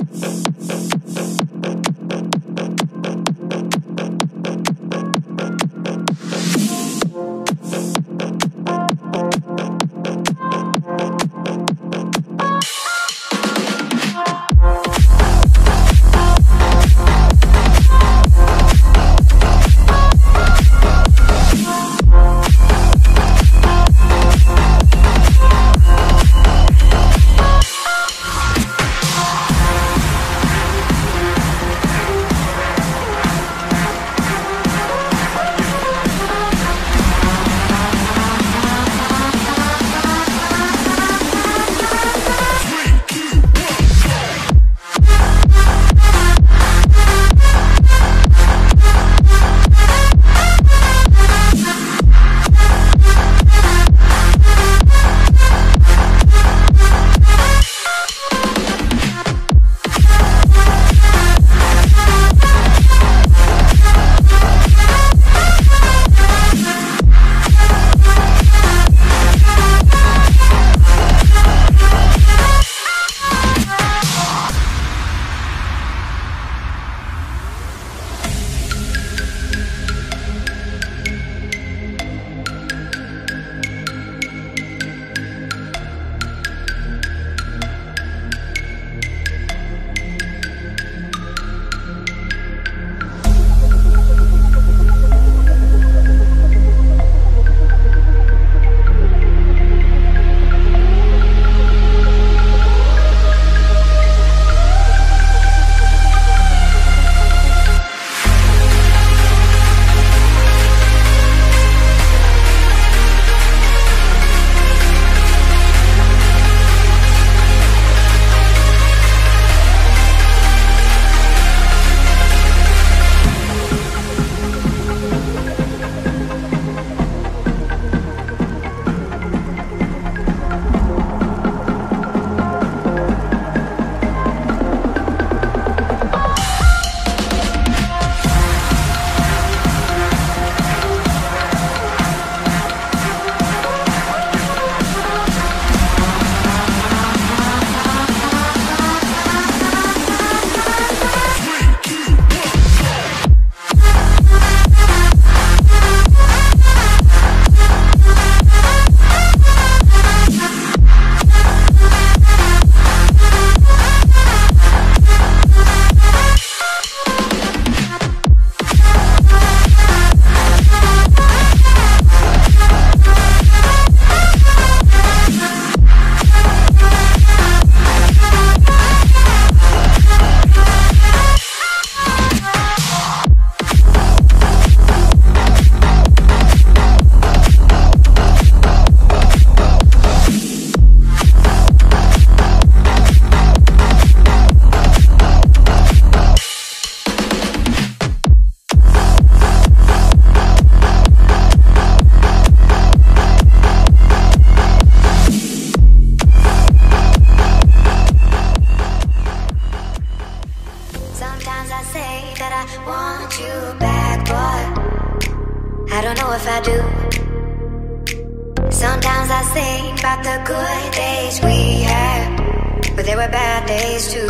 Sometimes I think about the good days we had, but there were bad days too.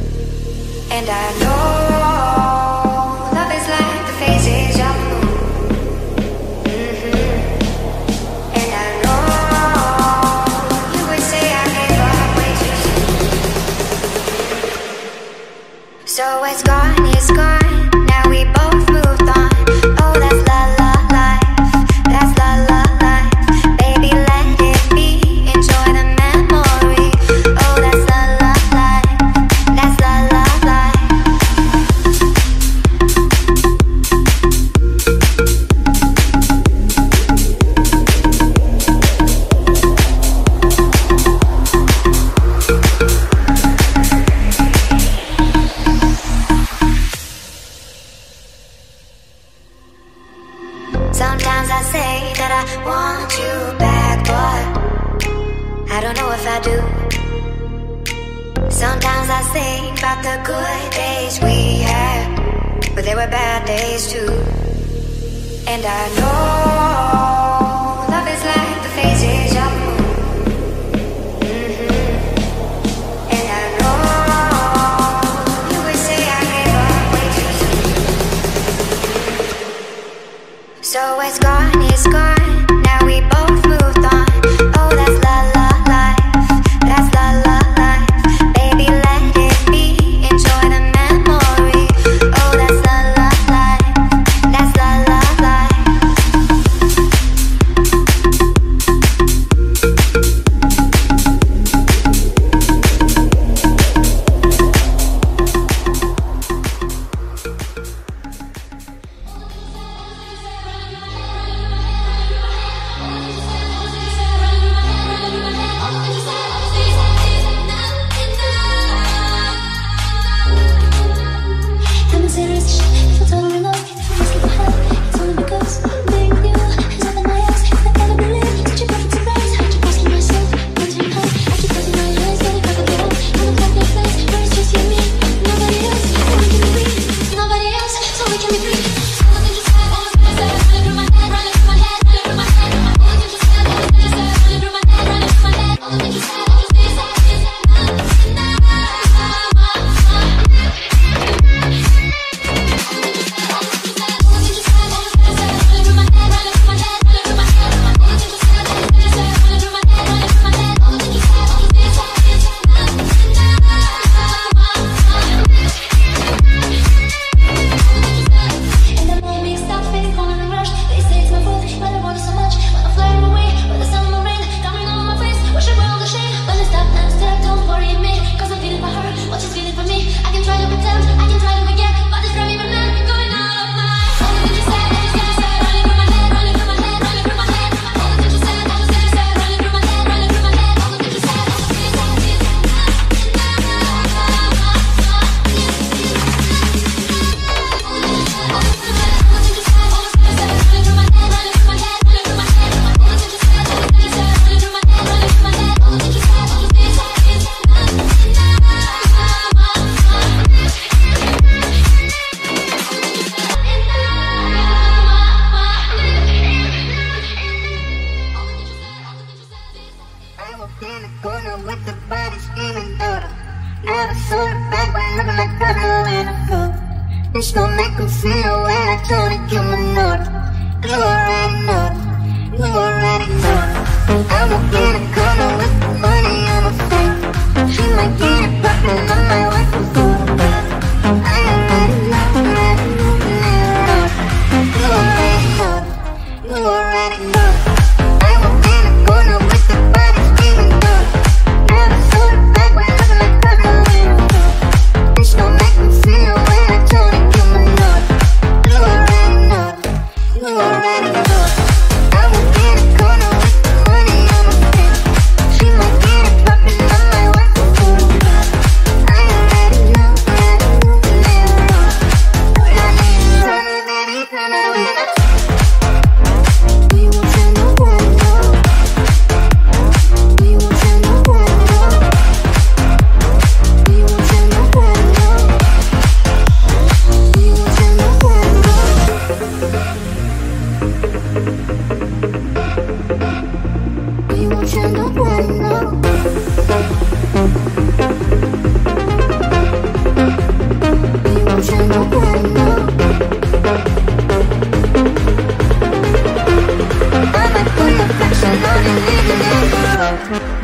And I know love is like the phases of the moon. And I know you would say I gave up way too soon. So it's gone, it's gone. Now we both moved on. Oh, that's la la life. That's la la life. Baby, let it be. Enjoy the memory. Oh, that's la la life. That's la la life. Sometimes I say that I want you back, but I don't know if I do. Sometimes I think about the good days we had, but there were bad days too. And I know love is like the phases of the moon. And I know Never saw it back when looking like criminal in a coat. It's gonna make them feel when I told it, give me note. You already know, you already know. I won't get a corner with the money on my face. She might get it poppin' on my wife and food. I already know, you already know, you already know. I won't get a corner with the body screaming good. Never saw it back when looking like criminal in a coat. It's gonna make me feel when I told it, give me note. You already know, you already know. I won't get a corner with the money on my face. She might get it poppin' on my wife and food. I already know, we won't tell no one, no. We won't tell no one, no. We won't tell no one, no. We won't tell no one, no. We won't tell no one, no. We won't tell no one, no. I might put your affection on and leave it in the road.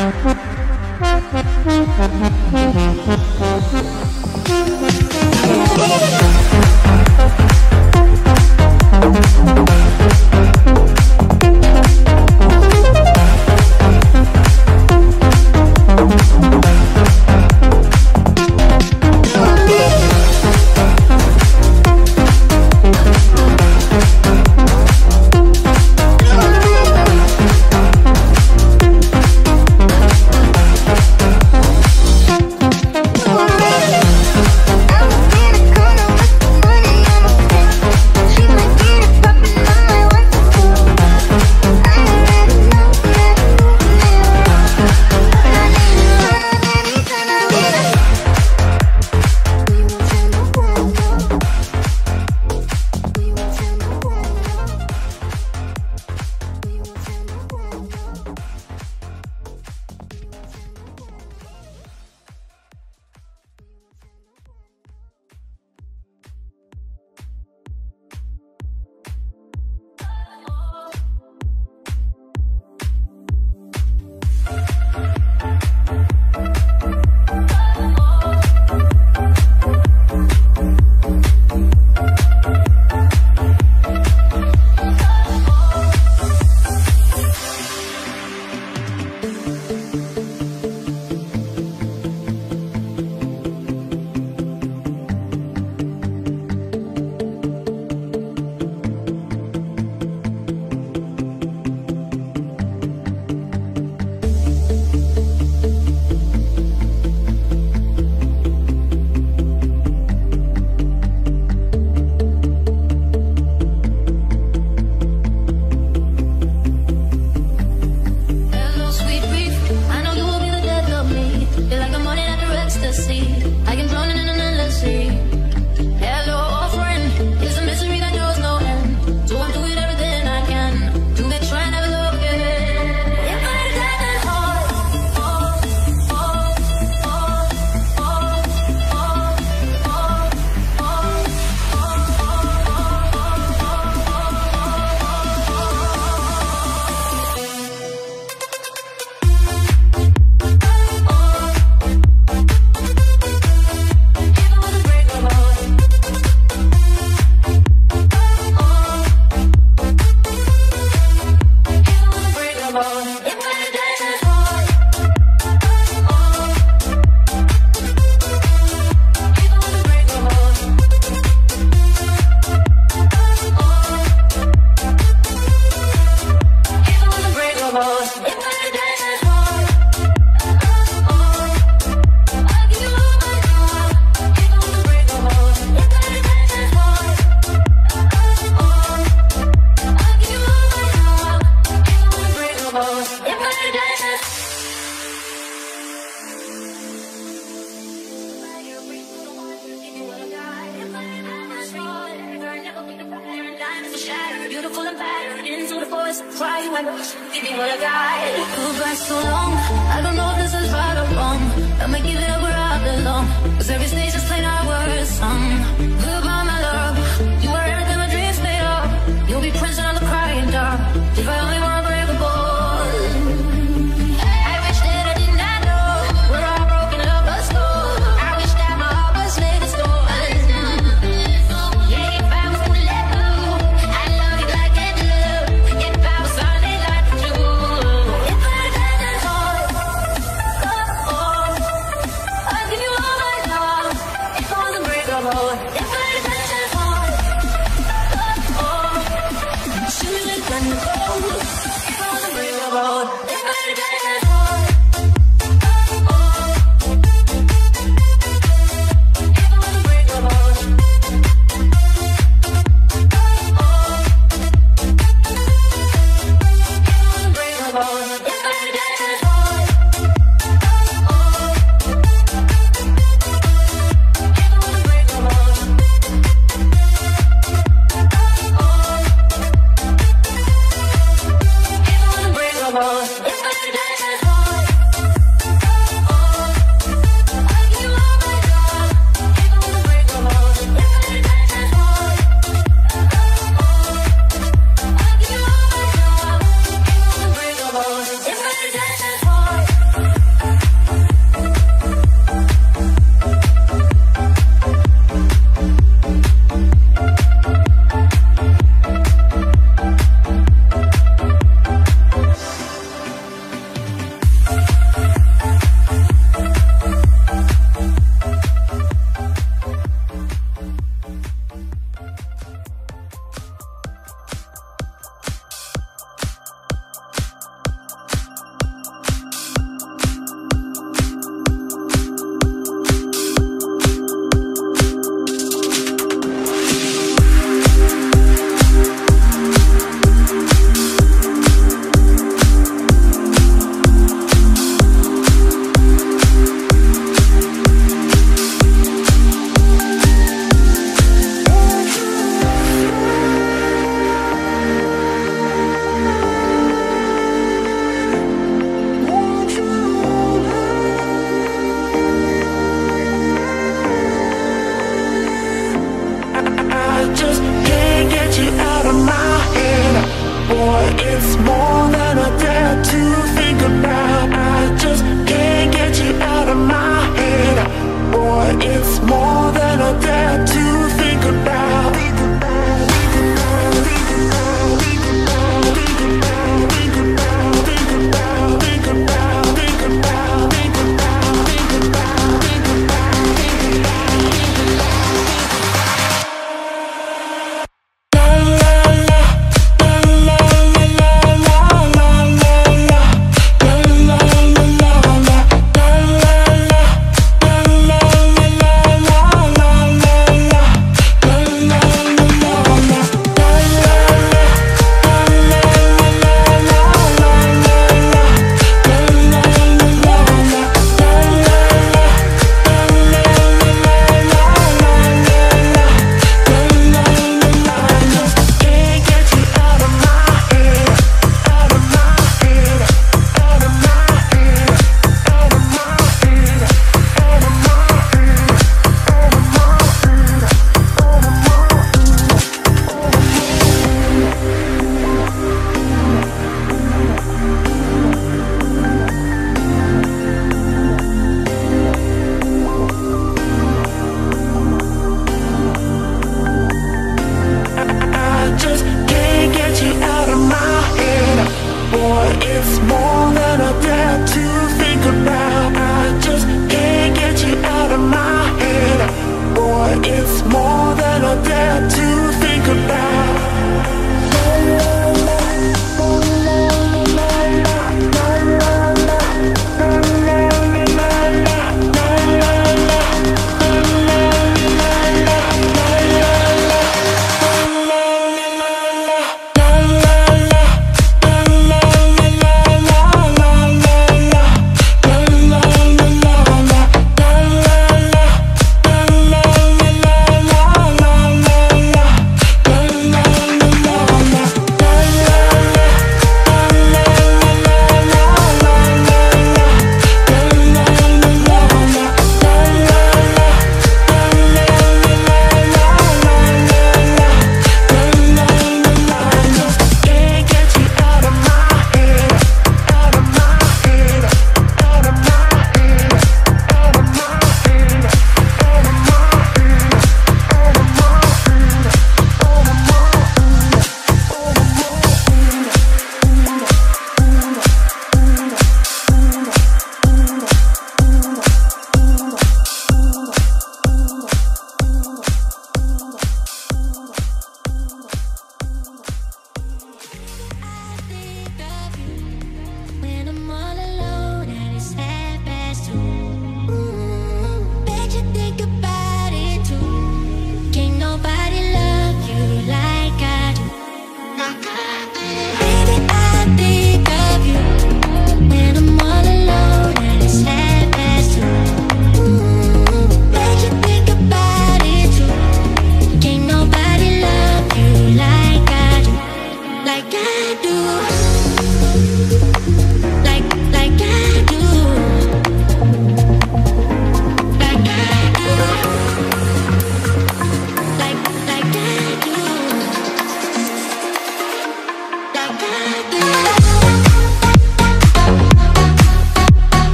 Beautiful and battered into the forest, crying when give me what I got. Goodbye so long, I don't know if this is right or wrong. I might give it up where I along. 'Cause every stage is playing our worst song. Goodbye, my love. You were everything my dreams made of. You'll be prison on the crying dark. If I only were unbreakable. I wish that I did not know we're all broken lovers go. I wish that my heart was made of stone. Yeah, if I was to let go, I'd love you like I do. If I was only like you. If I had that heart, I'd give you all my love. If I was unbreakable. If I had that heart, shoes like thunderbolt. If I was unbreakable. If I had that heart, if I was unbreakable. If I had that heart, if I was unbreakable.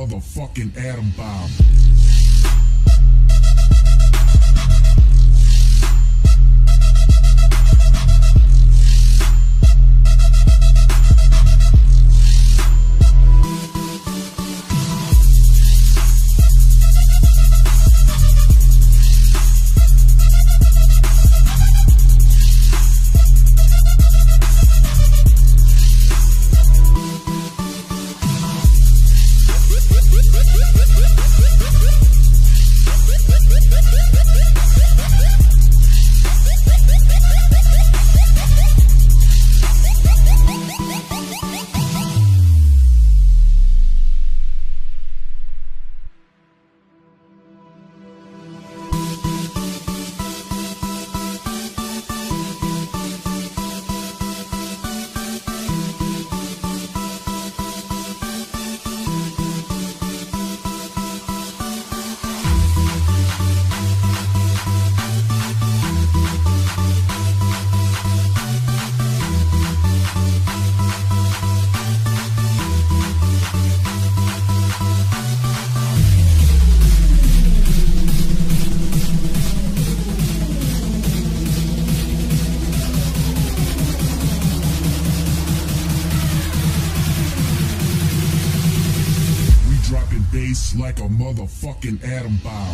motherfucking atom bomb. Bass like a motherfucking atom bomb.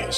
Boys.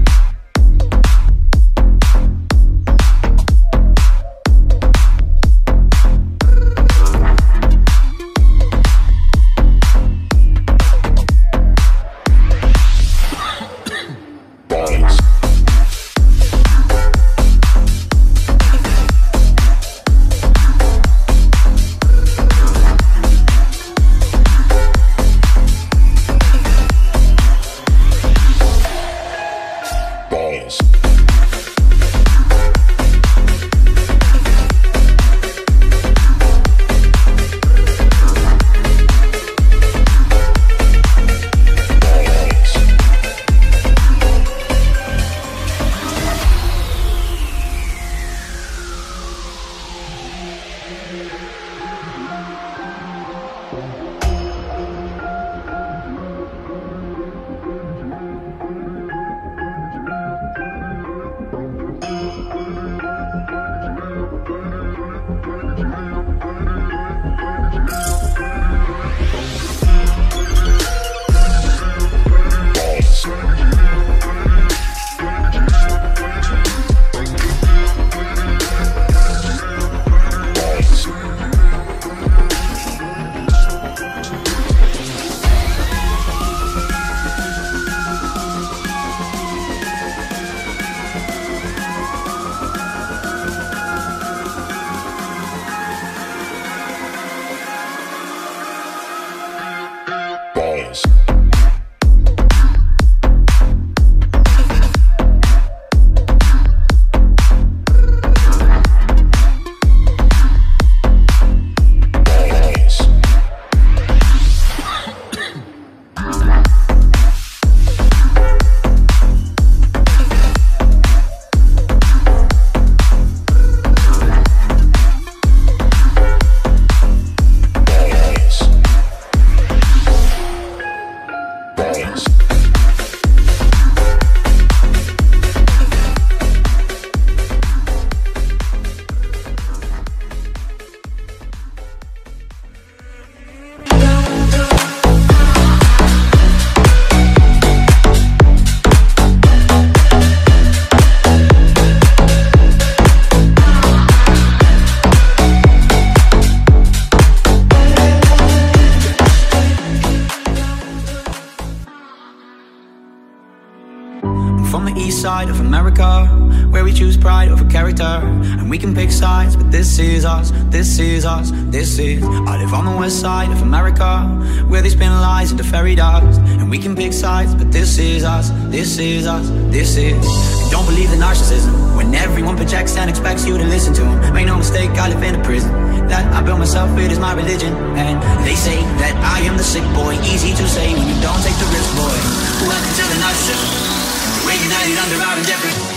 From the east side of America, where we choose pride over character, and we can pick sides, but this is us, this is us, this is. I live on the west side of America, where they spin lies into fairy dust, and we can pick sides, but this is us, this is us, this is. And don't believe the narcissism, when everyone projects and expects you to listen to them. Make no mistake, I live in a prison that I built myself, it is my religion. And they say that I am the sick boy, easy to say when you don't take the risk, boy. Welcome to the narcissism. We're united under our indifference.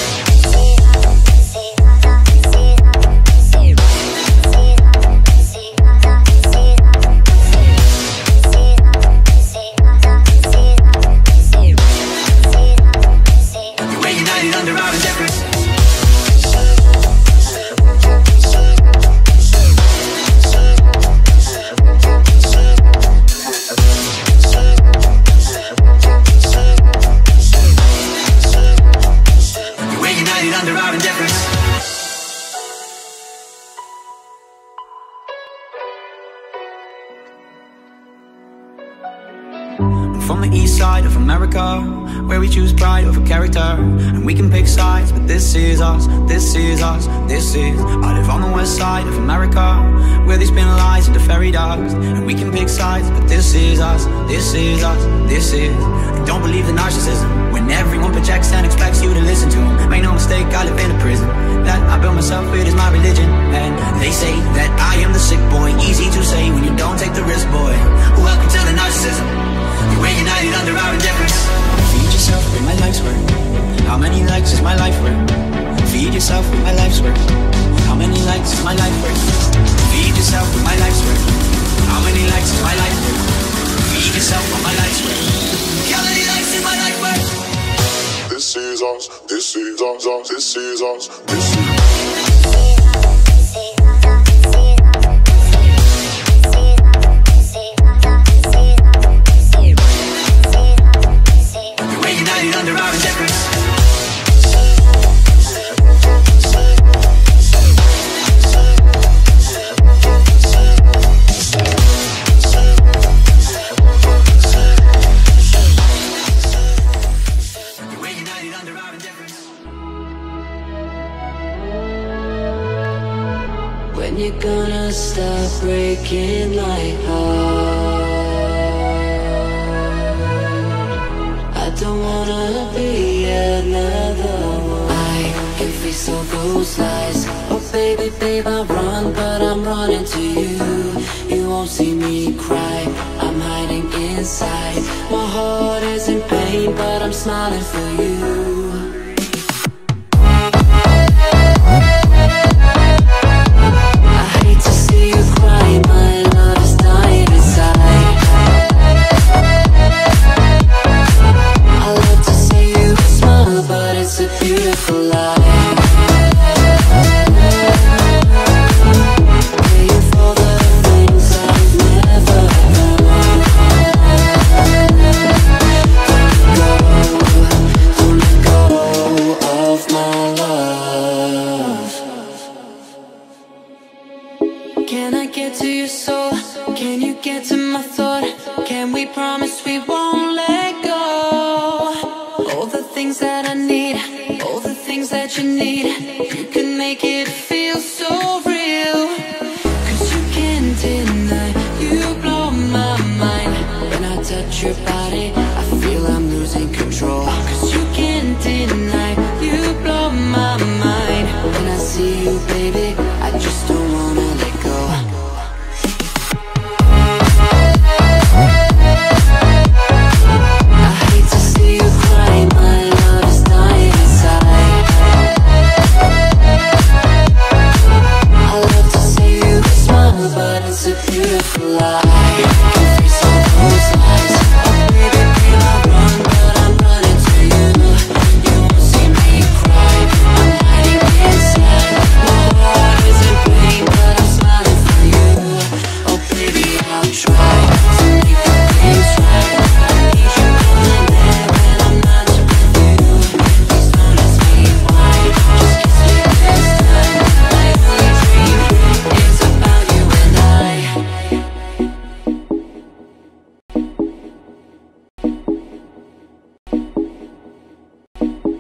We're united under our indifference. Under our indifference. From the east side of America, where we choose pride over character, and we can pick sides, but this is us, this is us, this is. I live on the west side of America, where they spin lies into fairy dust, and we can pick sides, but this is us, this is us, this is. And don't believe the narcissism, when everyone projects and expects you to listen to them. Make no mistake, I live in a prison that I built myself, it is my religion. And they say that I am the sick boy, easy to say when you don't take the risk, boy. Welcome to the narcissism. We're united under our indifference. Feed yourself with my life's work. How many likes is my life worth? Feed yourself with my life's work. How many likes is my life worth? Feed yourself with my life's work. How many likes is my life worth? Feed yourself with my life's work. How many likes is my life worth? This is us, this is us, this is us, this is. Under our breaking my heart. I don't wanna be another one. I can face all those lies. Oh baby, babe, I run, but I'm running to you. You won't see me cry, I'm hiding inside. My heart is in pain, but I'm smiling for you. Can I get to your soul? Can you get to my thought? Can we promise we won't let go? All the things that I need, all the things that you need, you can